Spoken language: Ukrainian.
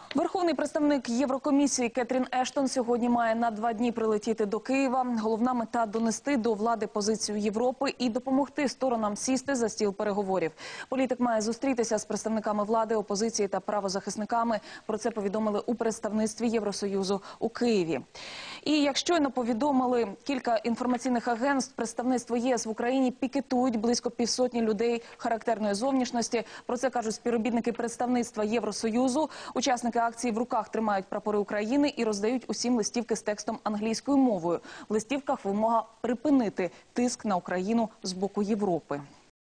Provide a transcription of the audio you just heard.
Верховний представник Єврокомісії Кетрін Ештон сьогодні має на 2 дні прилетіти до Києва. Головна мета – донести до влади позицію Європи і допомогти сторонам сісти за стіл переговорів. Політик має зустрітися з представниками влади, опозиції та правозахисниками. Про це повідомили у представництві Євросоюзу у Києві. І як щойно повідомили кілька інформаційних агентств, представництво ЄС в Україні пікетують близько півсотні людей характерної зовнішності. Про це кажуть співробітники представництва Євросоюзу. Учасники акції в руках тримають прапори України і роздають усім листівки з текстом англійською мовою. В листівках вимога припинити тиск на Україну з боку Європи.